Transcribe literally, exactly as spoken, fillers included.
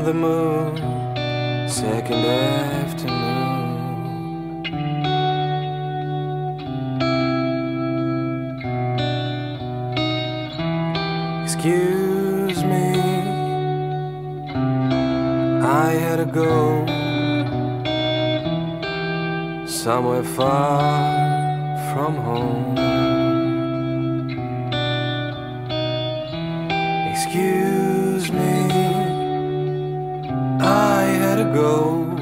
the moon, second afternoon. Excuse me, I had to go somewhere far from home. Excuse me, I had to go